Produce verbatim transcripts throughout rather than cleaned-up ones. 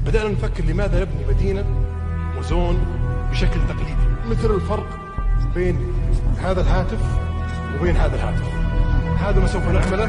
بدأنا نفكر لماذا نبني مدينة وزون بشكل تقليدي، مثل الفرق بين هذا الهاتف وبين هذا الهاتف. هذا ما سوف نعمله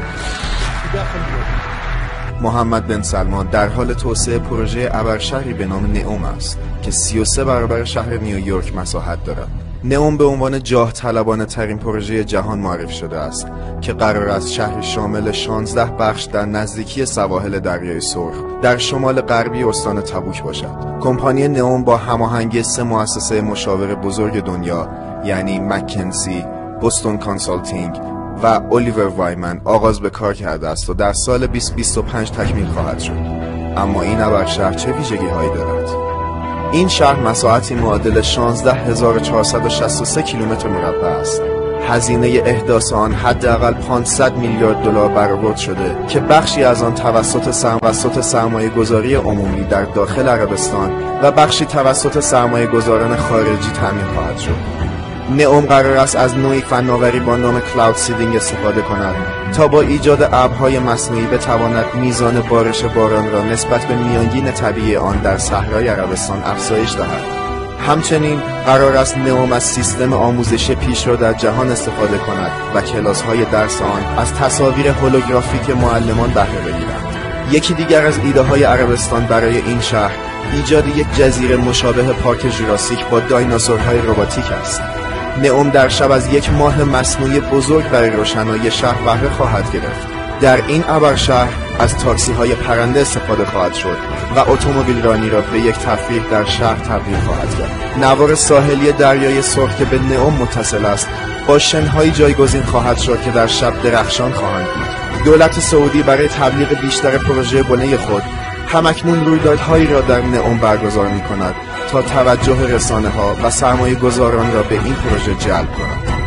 في داخل اليوم. محمد بن سلمان در حال توسعه پروژه ابرشهری به نام نئوم است که سی و سه برابر شهر نیویورک مساحت دارد. نئوم به عنوان جاه طلبانه ترین پروژه جهان معرفی شده است که قرار است شهری شامل شانزده بخش در نزدیکی سواحل دریای سرخ در شمال غربی استان تبوک باشد. کمپانی نئوم با هماهنگی سه مؤسسه مشاور بزرگ دنیا یعنی مکنزی، بوستون کانسالتینگ و الیور وایمن آغاز به کار کرده است و در سال بیست بیست و پنج تکمیل خواهد شد. اما این ابرشهر چه ویژگی هایی دارد؟ این شهر مساحتی معادل شانزده هزار و چهارصد و شصت و سه کیلومتر مربع است. هزینه احداث آن حداقل پانصد میلیارد دلار برآورد شده که بخشی از آن توسط توسط سرمایه‌گذاری عمومی در داخل عربستان و بخشی توسط سرمایه‌گذاران خارجی تامین خواهد شد. نئوم قرار است از نوعی فناوری با نام کلاود سیدینگ استفاده کند تا با ایجاد ابرهای مصنوعی بتواند میزان بارش باران را نسبت به میانگین طبیعی آن در صحرای عربستان افزایش دهد. همچنین قرار است نئوم از سیستم آموزشی پیشرو در جهان استفاده کند و کلاس‌های درس آن از تصاویر هولوگرافیک معلمان بهره بگیرند. یکی دیگر از ایده‌های عربستان برای این شهر ایجاد یک جزیره مشابه پارک ژوراسیک با دایناسورهای رباتیک است. نئوم در شب از یک ماه مصنوعی بزرگ برای روشنایی شهر بهره خواهد گرفت. در این ابرشهر از تاکسی های پرنده استفاده خواهد شد و اتومبیل رانی را به یک تفریح در شهر تبدیل خواهد کرد. نوار ساحلی دریای سرخ که به نئوم متصل است با شن‌های جایگزین خواهد شد که در شب درخشان خواهند بود. دولت سعودی برای تبلیغ بیشتر پروژه بنای خود همکنون رویدادهایی را در نئوم برگزار می‌کند تا توجه رسانه‌ها و سرمایه‌گذاران را به این پروژه جلب کند.